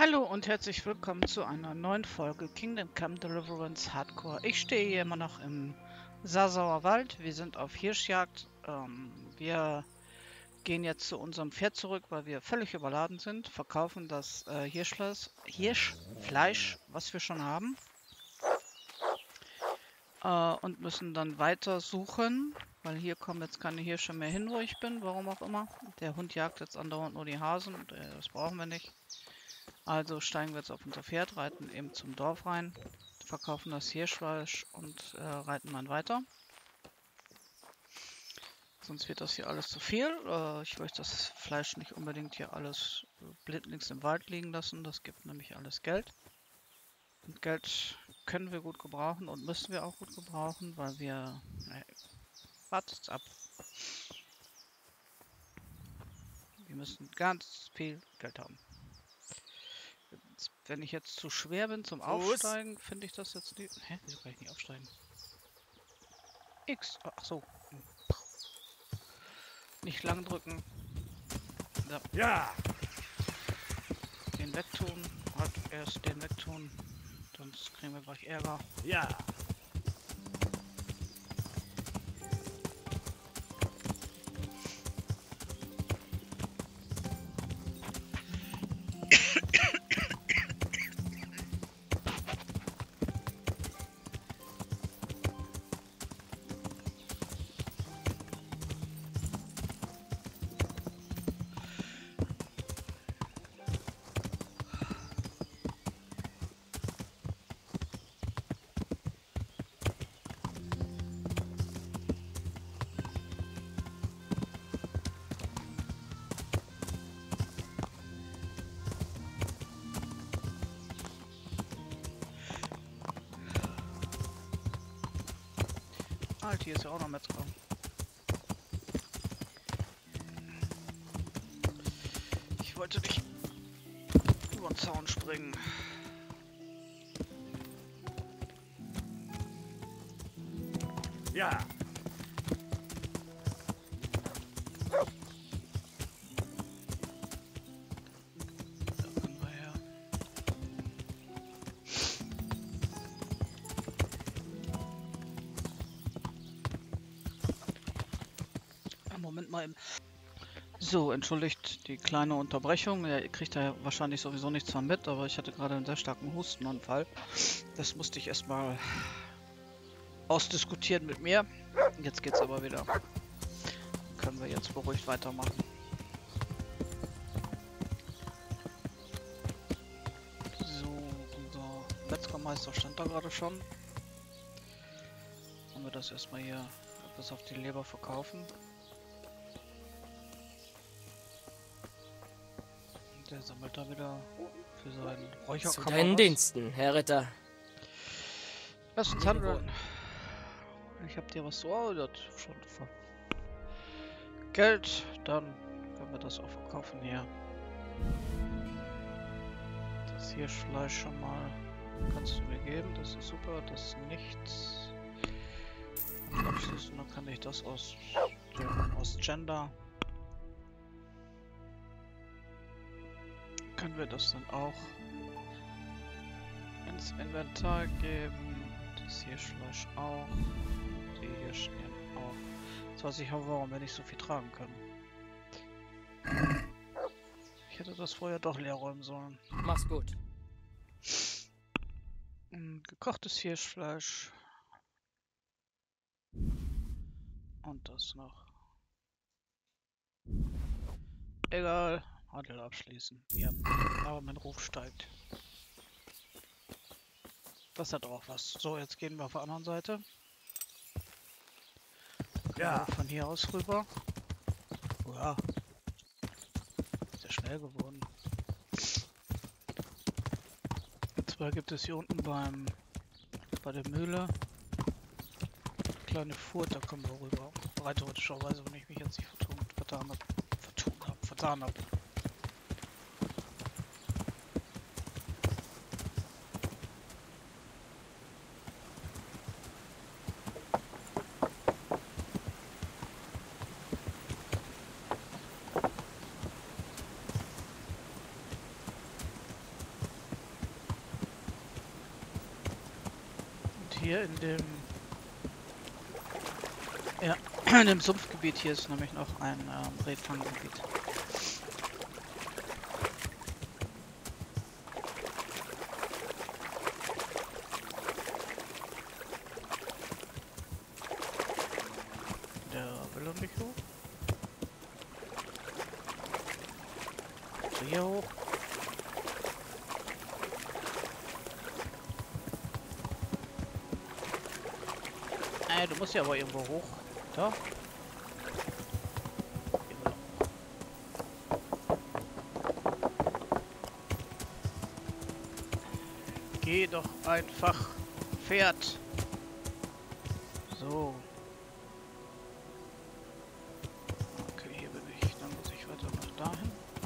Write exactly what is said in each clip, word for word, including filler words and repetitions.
Hallo und herzlich willkommen zu einer neuen Folge Kingdom Come Deliverance Hardcore. Ich stehe hier immer noch im Sasauer Wald. Wir sind auf Hirschjagd. Ähm, wir gehen jetzt zu unserem Pferd zurück, weil wir völlig überladen sind. Verkaufen das äh, Hirschfleisch, Hirschfleisch, was wir schon haben. Äh, und müssen dann weiter suchen, weil hier kommen jetzt keine Hirsche mehr hin, wo ich bin. Warum auch immer. Der Hund jagt jetzt andauernd nur die Hasen und äh, das brauchen wir nicht. Also steigen wir jetzt auf unser Pferd, reiten eben zum Dorf rein, verkaufen das Hirschfleisch und äh, reiten dann weiter. Sonst wird das hier alles zu viel. Äh, ich möchte das Fleisch nicht unbedingt hier alles blindlings im Wald liegen lassen. Das gibt nämlich alles Geld. Und Geld können wir gut gebrauchen und müssen wir auch gut gebrauchen, weil wir... Äh, wartet's ab. Wir müssen ganz viel Geld haben. Wenn ich jetzt zu schwer bin zum Aufsteigen, finde ich das jetzt nicht... Hä? Wieso kann ich nicht aufsteigen? X. Ach so. Nicht lang drücken. So. Ja! Den wegtun. Halt erst den wegtun. Sonst kriegen wir gleich Ärger. Ja! Halt, hier ist ja auch noch Metzger. Ich wollte nicht über den Zaun springen. Ja! Da können wir her. Moment mal eben. So, entschuldigt die kleine Unterbrechung. Ja, ihr kriegt da ja wahrscheinlich sowieso nichts von mit, aber ich hatte gerade einen sehr starken Hustenanfall. Das musste ich erstmal ausdiskutieren mit mir. Jetzt geht's aber wieder. Können wir jetzt beruhigt weitermachen. So, unser Metzgermeister stand da gerade schon. Wollen wir das erstmal hier bis auf die Leber verkaufen. Der sammelt da wieder für seinen Räucherkammer. Zu deinen Diensten, Herr Ritter. Lass uns handeln. Ich hab dir was so ordert. Schon von Geld, dann können wir das auch verkaufen hier. Das Hirschfleisch schon mal kannst du mir geben, das ist super, das ist nichts. Und abschließend dann kann ich das aus, aus Gender. Können wir das dann auch ins Inventar geben. Das Hirschfleisch auch. Die Hirschchen auch. Jetzt weiß ich auch, warum wir nicht so viel tragen können. Ich hätte das vorher doch leer räumen sollen. Mach's gut. Gekochtes Hirschfleisch. Und das noch. Egal. Handel abschließen. Ja, aber mein Ruf steigt. Das hat auch was. So, jetzt gehen wir auf der anderen Seite. Ja! Von hier aus rüber. Ja. Sehr schnell geworden. Und zwar gibt es hier unten beim bei der Mühle kleine Furt, da kommen wir rüber. Rein theoretischerweise, wenn ich mich jetzt nicht vertun, vertan habe. Vertun habe, vertan habe. hier in dem... Ja, in dem Sumpfgebiet hier ist nämlich noch ein ähm, Rehfanggebiet. Der will er nicht hoch. So, hier hoch. Ey, du musst ja aber irgendwo hoch. Da. Geh doch einfach, Pferd. So. Okay, hier bin ich. Dann muss ich weiter nach dahin.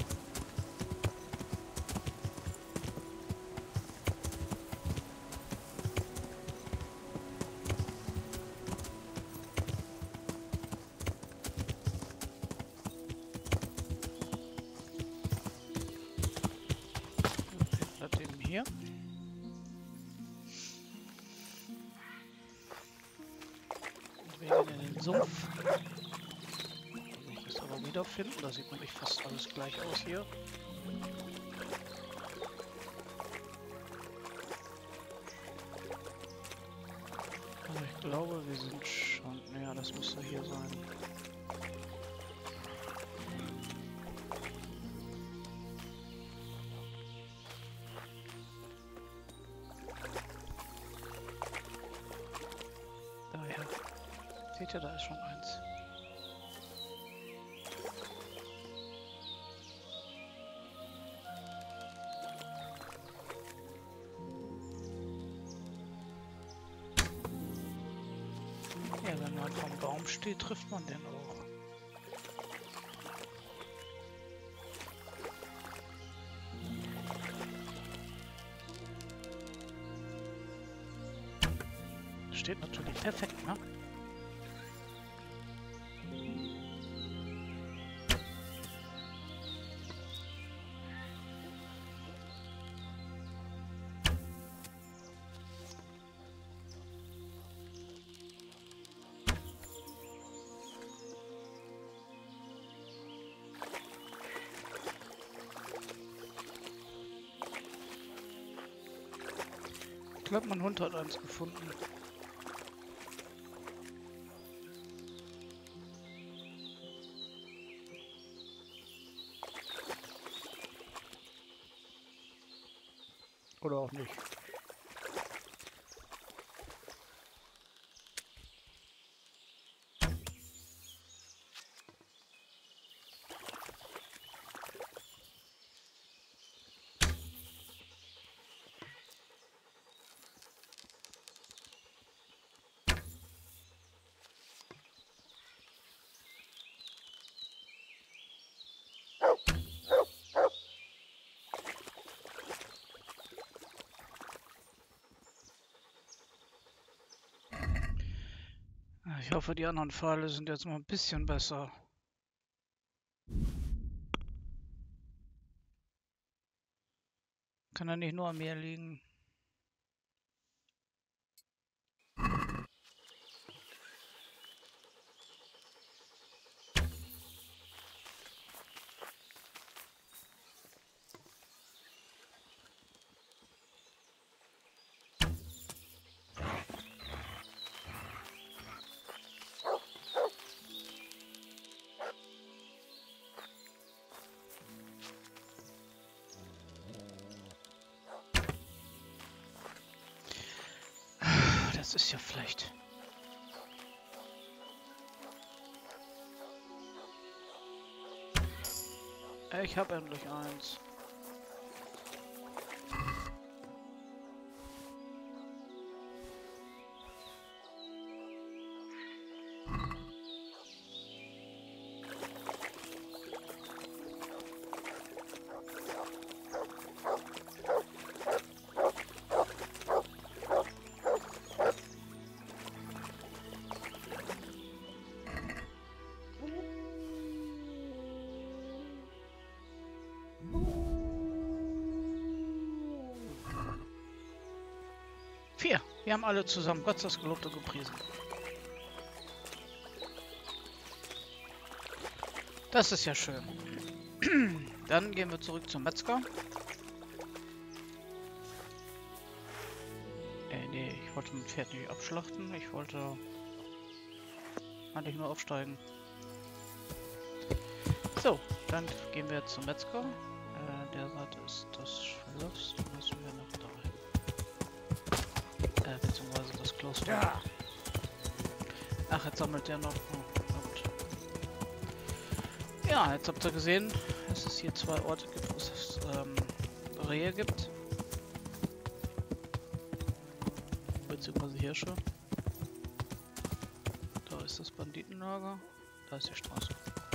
Bleibt eben hier. Wir gehen in den Sumpf. Muss ich das aber wiederfinden. Da sieht nämlich fast alles gleich aus hier. Also ich glaube, wir sind schon... Ja, das müsste hier sein. Daher. Seht ihr, da ist schon eins. Ja, wenn man vom Baum steht, trifft man den auch. Steht natürlich perfekt, ne? Ich glaube, mein Hund hat eins gefunden. Oder auch nicht. Ich hoffe, die anderen Pfeile sind jetzt mal ein bisschen besser. Kann ja nicht nur an mir liegen. Das ist ja vielleicht. Ich habe endlich eins. Vier. Wir haben alle zusammen Gott sei Dank gelobt und gepriesen. Das ist ja schön. Dann gehen wir zurück zum Metzger. Äh, nee, ich wollte mein Pferd nicht abschlachten. Ich wollte eigentlich nur aufsteigen. So, dann gehen wir zum Metzger. Äh, der Seite ist das Schloss. Da müssen wir noch dahin. Äh, beziehungsweise das Kloster. Ja. Ach, jetzt sammelt der noch. Oh, na gut. Ja, jetzt habt ihr gesehen, dass es hier zwei Orte gibt, wo es ähm, Rehe gibt. Beziehungsweise Hirsche. Da ist das Banditenlager. Da ist die Straße.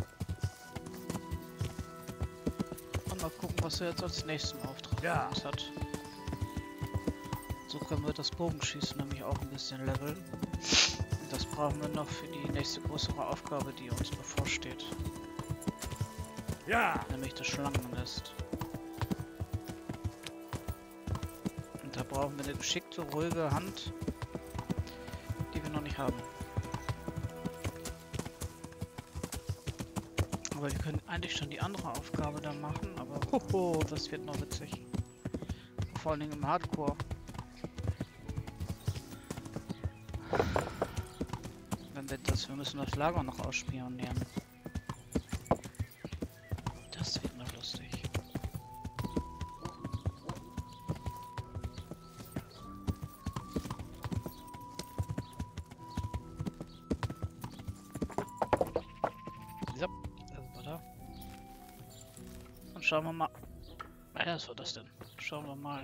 Und mal gucken, was er jetzt als nächsten Auftrag Ja. für uns hat. So können wir das Bogenschießen nämlich auch ein bisschen leveln. Und das brauchen wir noch für die nächste größere Aufgabe, die uns bevorsteht. Ja. Nämlich das Schlangennest. Und da brauchen wir eine geschickte, ruhige Hand, die wir noch nicht haben. Aber wir können eigentlich schon die andere Aufgabe da machen, aber hoho, das wird noch witzig. Vor allen Dingen im Hardcore. Wenn wir das, wir müssen das Lager noch ausspionieren. Das wird noch lustig. So, das war da. Und schauen wir mal. Ja, was war das denn? Schauen wir mal.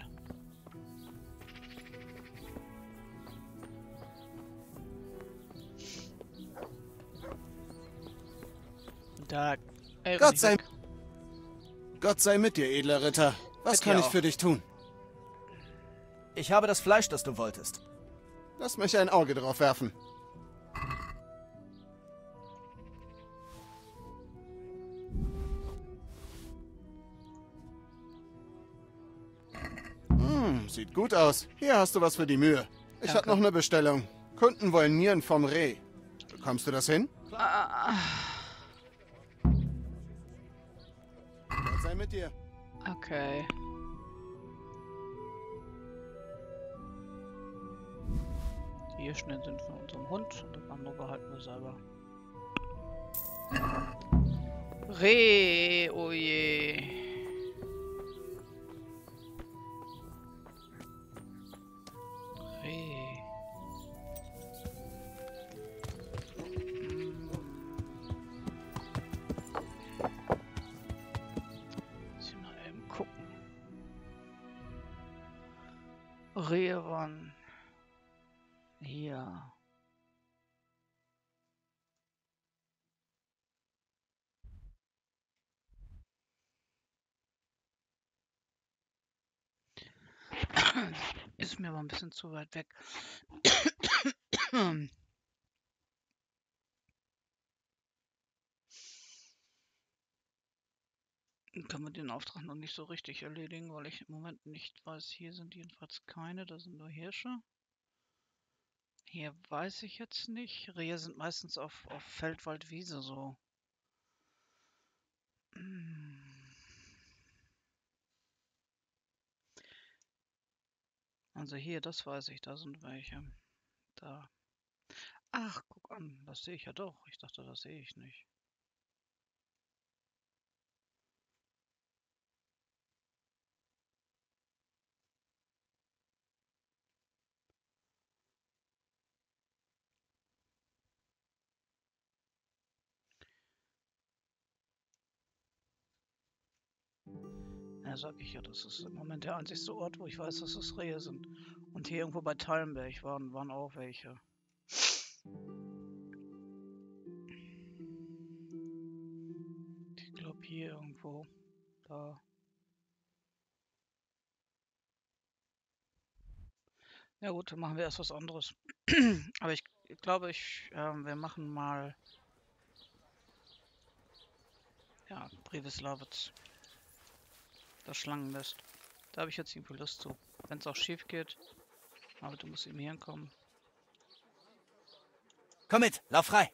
Da. Ey, Gott sei, weg. Gott sei mit dir, edler Ritter. Was Mit kann dir ich auch. für dich tun? Ich habe das Fleisch, das du wolltest. Lass mich ein Auge drauf werfen. Hm, sieht gut aus. Hier hast du was für die Mühe. Ich Danke. hab noch eine Bestellung. Kunden wollen Nieren vom Reh. Bekommst du das hin? Ah, Gott sei mit dir. okay. Die hier schnell sind von unserem Hund und das andere behalten wir selber. Reh, oh je. Reh. Mm. Muss ich mal eben gucken. Rehe waren hier. Ist mir aber ein bisschen zu weit weg. Kann man den Auftrag noch nicht so richtig erledigen, weil ich im Moment nicht weiß, hier sind jedenfalls keine, da sind nur Hirsche. Hier weiß ich jetzt nicht. Rehe sind meistens auf, auf Feld, Wald, Wiese so. Hm. Also hier, das weiß ich, da sind welche. Da. Ach, guck an, das sehe ich ja doch. Ich dachte, das sehe ich nicht. Ja, sag ich ja, das ist im Moment der einzigste Ort, wo ich weiß, dass es Rehe sind. Und hier irgendwo bei Tallenberg waren, waren auch welche. Ich glaube hier irgendwo. Da. Ja gut, dann machen wir erst was anderes. Aber ich, ich glaube, ich, ähm, wir machen mal ja, Privislavitz. Das Schlangennest. Da habe ich jetzt irgendwie Lust zu. Wenn es auch schief geht. Aber du musst ihm hier hinkommen. Komm mit, lauf frei.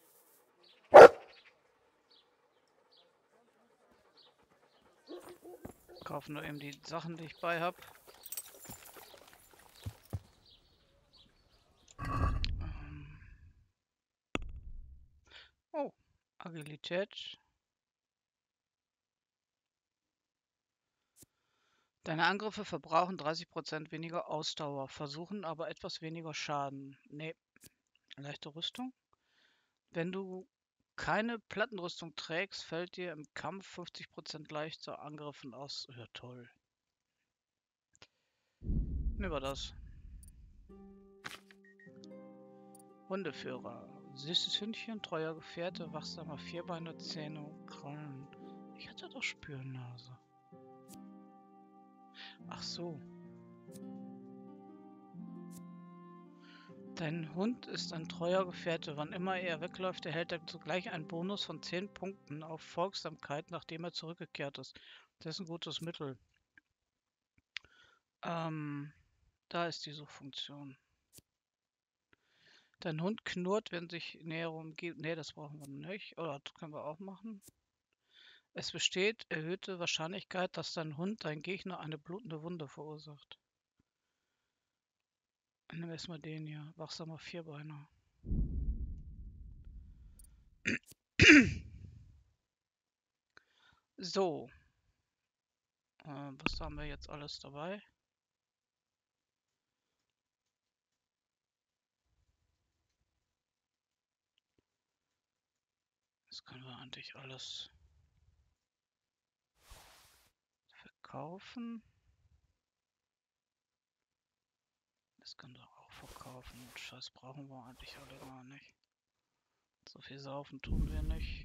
Kauf nur eben die Sachen, die ich bei habe. Ähm. Oh, Agilität. Deine Angriffe verbrauchen dreißig Prozent weniger Ausdauer, versuchen aber etwas weniger Schaden. Nee, leichte Rüstung. Wenn du keine Plattenrüstung trägst, fällt dir im Kampf fünfzig Prozent leichter Angriffen aus. Ja, toll. Nehmen wir das. Hundeführer. Süßes Hündchen, treuer Gefährte, wachsamer Vierbeiner, Zähne und Krallen. Ich hatte doch Spürnase. Ach so. Dein Hund ist ein treuer Gefährte. Wann immer er wegläuft, erhält er zugleich einen Bonus von zehn Punkten auf Folgsamkeit, nachdem er zurückgekehrt ist. Das ist ein gutes Mittel. Ähm, da ist die Suchfunktion. Dein Hund knurrt, wenn sich nähere umgibt. Ne, das brauchen wir nicht. Oder das können wir auch machen. Es besteht erhöhte Wahrscheinlichkeit, dass dein Hund dein Gegner eine blutende Wunde verursacht. Nehmen wir erstmal den hier. Wachsamer Vierbeiner. So. Äh, was haben wir jetzt alles dabei? Das können wir eigentlich alles verkaufen. Das können wir auch verkaufen. Scheiß brauchen wir eigentlich alle gar nicht. So viel saufen tun wir nicht.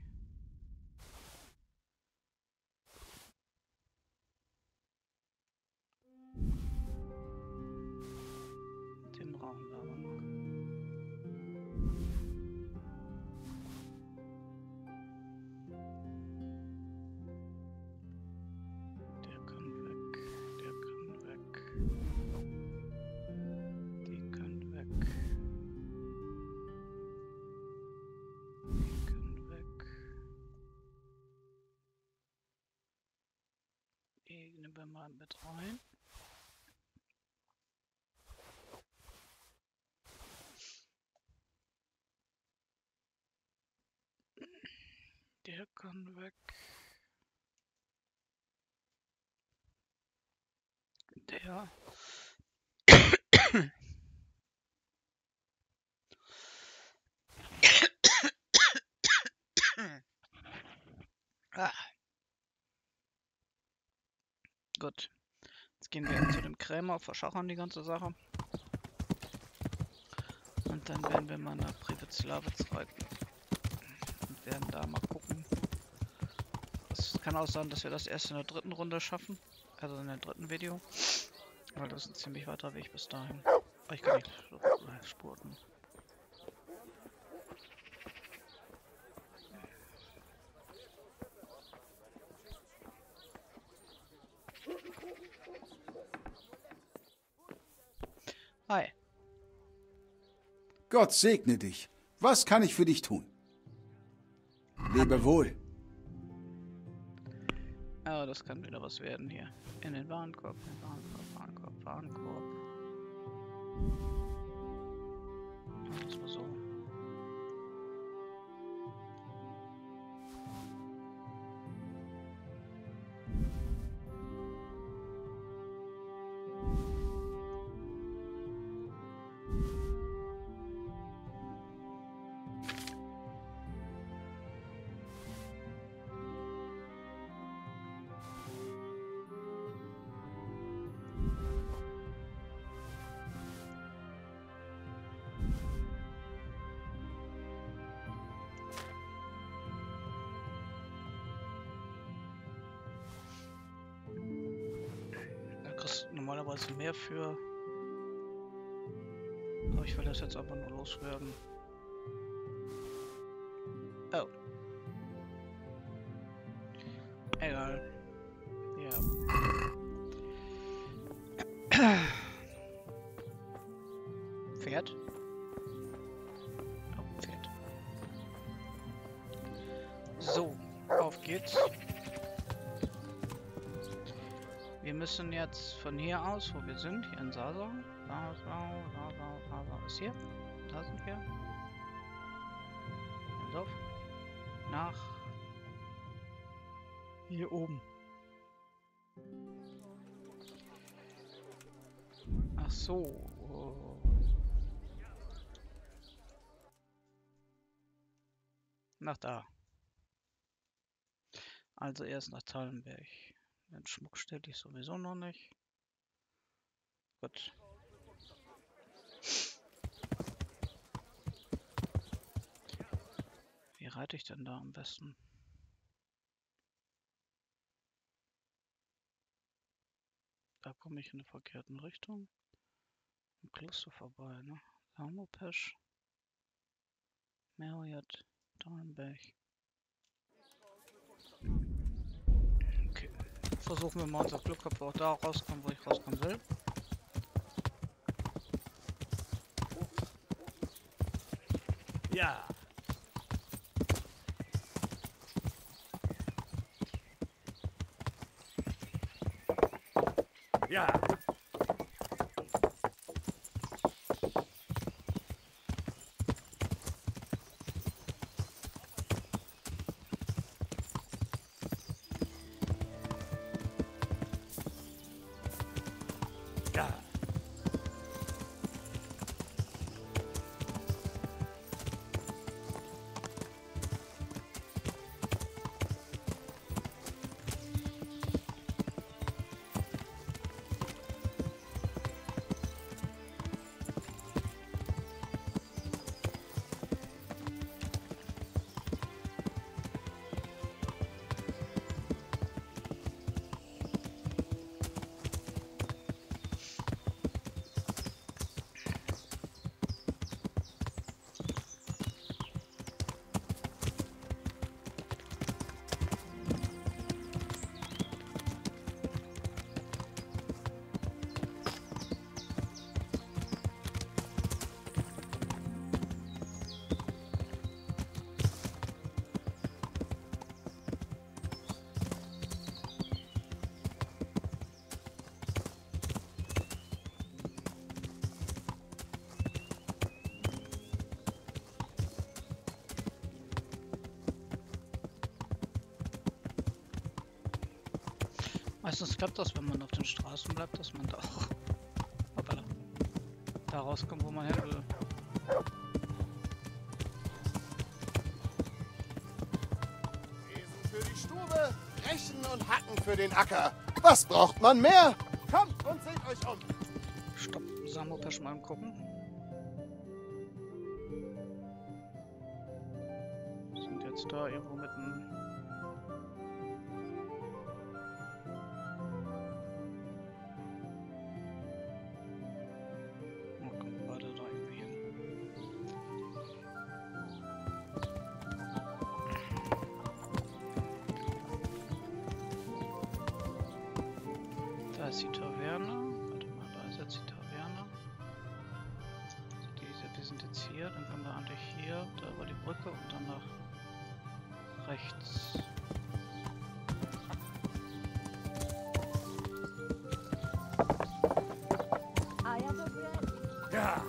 Den brauchen wir aber noch. Der kann weg. Der kann weg. Die können weg. Die können weg. Die nehmen wir mal mit rein. Der kann weg. Der. Ah. Gut. Jetzt gehen wir zu dem Krämer, verschachern die ganze Sache. Und dann werden wir mal nach Privitslawitz reiten. Und werden da mal gucken. Es kann auch sein, dass wir das erst in der dritten Runde schaffen. Also in der dritten Video. Weil das ist ein ziemlich weiter Weg bis dahin. Aber ich kann nicht spurten. Hi. Gott segne dich. Was kann ich für dich tun? Lebe wohl. Oh, das kann wieder was werden hier. In den Warenkorb, in den Warenkorb, Warenkorb, Warenkorb. Ja, das war so. Normalerweise mehr für. Aber ich will das jetzt einfach nur loswerden. Oh. Egal. Ja. Pferd. Oh, Pferd. So, auf geht's. Wir müssen jetzt von hier aus, wo wir sind, hier in Sasau. Sasau, Sasau, Sasau ist hier. Da sind wir. So. Nach hier oben. Ach so. Oh. Nach da. Also erst nach Thallenberg. Den Schmuck stelle ich sowieso noch nicht. Gut. Wie reite ich denn da am besten? Da komme ich in der verkehrten Richtung. Am Kloster vorbei, ne? Samopesch. Marriott, Thallenberg. Okay. Versuchen wir mal unser Glück, ob wir auch da rauskommen, wo ich rauskommen will. Ja. Ja. Ja. Meistens klappt das, wenn man auf den Straßen bleibt, dass man da auch hoppala, da rauskommt, wo man hin will. Besen für die Stube, Rechen und Hacken für den Acker. Was braucht man mehr? Kommt und seht euch um. Stopp, Samopesch mal gucken. Wir sind jetzt da irgendwo mitten. Da ist die Taverne. Warte mal, da ist jetzt die Taverne. Diese, wir sind jetzt hier, dann kommen wir eigentlich hier, da über die Brücke und dann nach rechts. Ja.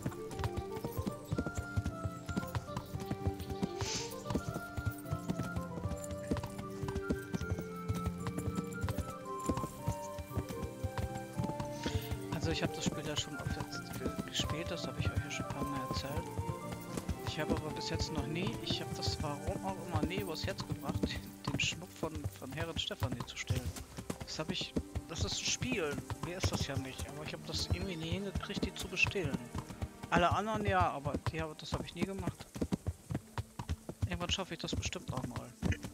Also ich habe das Spiel ja schon oft jetzt ge gespielt, das habe ich euch ja schon ein paar Mal erzählt. Ich habe aber bis jetzt noch nie, ich habe das warum auch immer nie übers Herz gebracht, den Schmuck von, von Herren Stefanie zu stellen. Das habe ich, das ist ein Spiel, mir ist das ja nicht, aber ich habe das irgendwie nie hingekriegt, die zu bestehlen. Alle anderen ja, aber die, das habe ich nie gemacht. Irgendwann schaffe ich das bestimmt auch mal.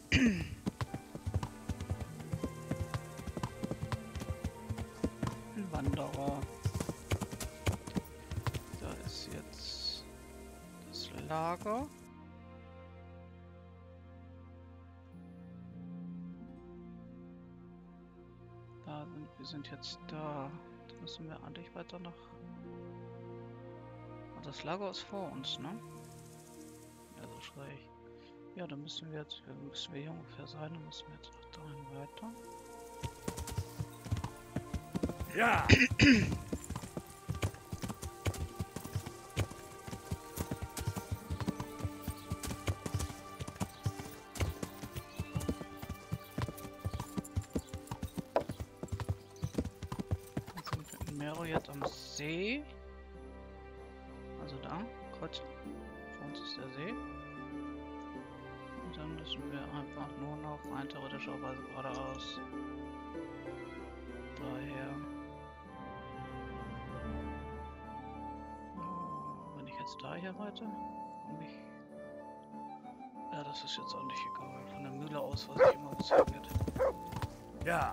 Ein Wanderer. Da ist jetzt das Lager. Da sind wir sind jetzt da. Da müssen wir eigentlich weiter nach Und das Lager ist vor uns, ne? Also schräg. Ja, dann müssen wir jetzt, müssen wir hier ungefähr sein, dann müssen wir jetzt noch dahin weiter. Ja! Jetzt sind wir in Mero jetzt am See. Also da, kurz vor uns ist der See. Und dann müssen wir einfach nur noch rein theoretischerweise geradeaus. Daher. Oh, wenn ich jetzt da hier weiter, komme ich. Ja, das ist jetzt auch nicht egal. Von der Mühle aus, was ich immer bezeichnet. Ja!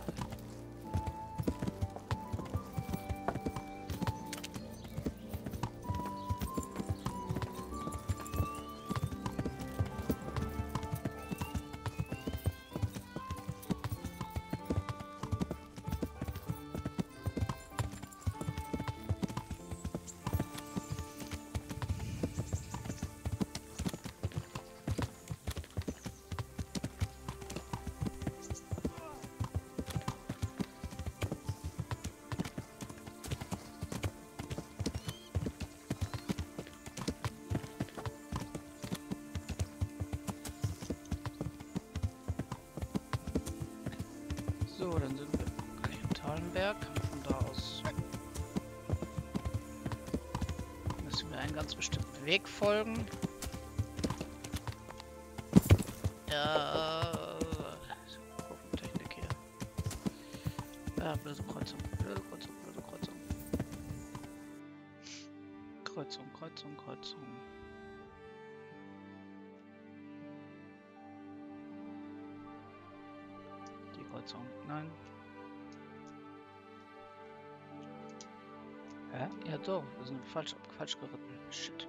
So, dann sind wir gleich in Talenberg. Von da aus müssen wir einen ganz bestimmten Weg folgen. Ja, Kurventechnik hier. Ja, blöde Kreuzung, blöde Kreuzung, blöde Kreuzung. Kreuzung, Kreuzung, Kreuzung. Die Kreuzung, nein. Hä? Ja doch, wir sind falsch, falsch geritten. Shit.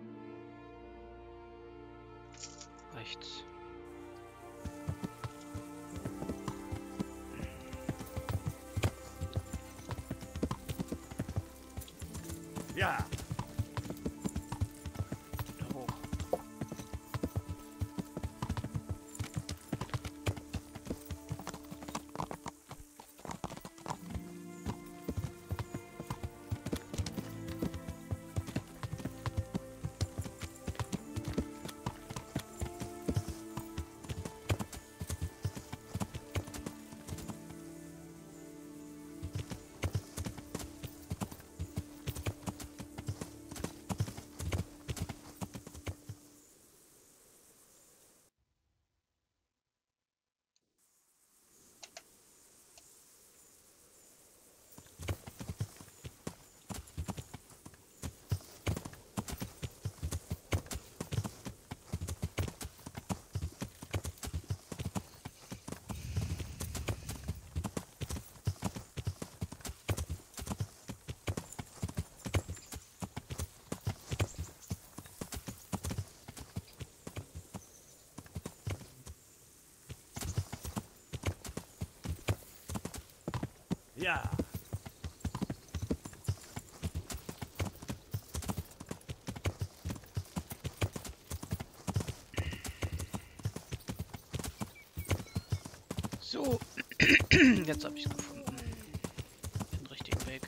Rechts. Ja! Da hoch. Ja! So, jetzt habe ich es gefunden. Den richtigen Weg.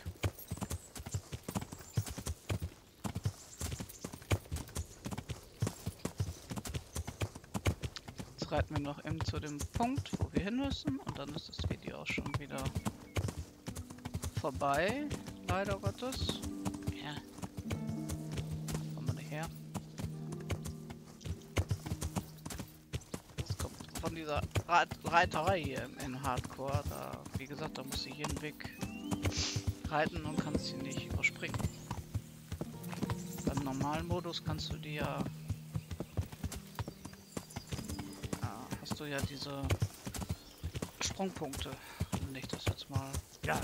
Jetzt reiten wir noch eben zu dem Punkt, wo wir hin müssen, und dann ist das Video auch schon wieder vorbei, leider Gottes. Ja. Kommen wir nicht her. Das kommt von dieser Reit Reiterei hier in, in Hardcore. Da, wie gesagt, da muss ich jeden Weg reiten und kannst sie nicht überspringen. Beim normalen Modus kannst du die ja, ja hast du ja diese Sprungpunkte. Nenne ich das jetzt mal. Ja!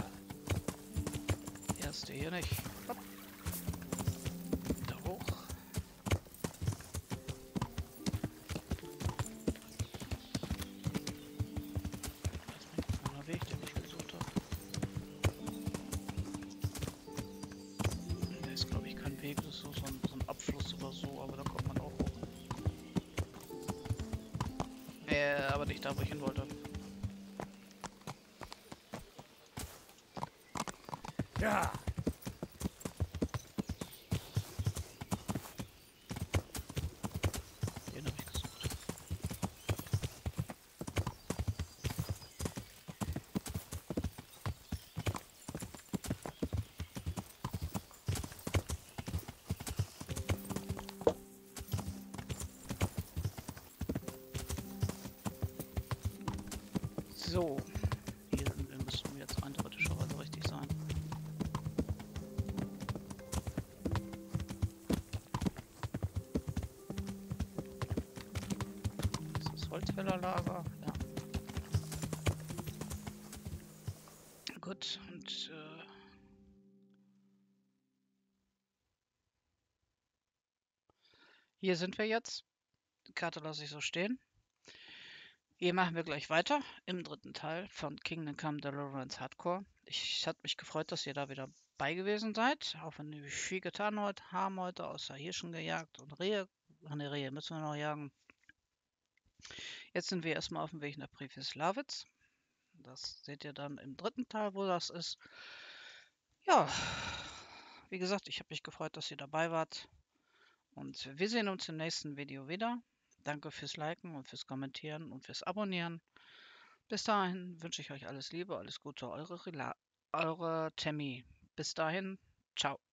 Erste hier nicht. Hopp. Da hoch. Der Weg, den ich gesucht habe. Der ist, glaube ich, kein Weg, das ist so, so ein nicht da, wo ich hin wollte. Ja. Den habe ich gesucht. So, hier sind wir, müssen wir jetzt eindeutischerweise richtig sein. Das ist Holzfällerlager, ja. Gut, und äh, hier sind wir jetzt. Die Karte lasse ich so stehen. Hier machen wir gleich weiter im dritten Teil von Kingdom Come Deliverance Hardcore. Ich, es hat mich gefreut, dass ihr da wieder bei gewesen seid. Auch wenn wir viel getan heute, haben heute, außer Hirschen gejagt und Rehe. Ach ne, Rehe müssen wir noch jagen. Jetzt sind wir erstmal auf dem Weg nach Privislavitz. Das seht ihr dann im dritten Teil, wo das ist. Ja, wie gesagt, ich habe mich gefreut, dass ihr dabei wart. Und wir sehen uns im nächsten Video wieder. Danke fürs Liken und fürs Kommentieren und fürs Abonnieren. Bis dahin wünsche ich euch alles Liebe, alles Gute, eure, Rela eure Tammy. Bis dahin, ciao.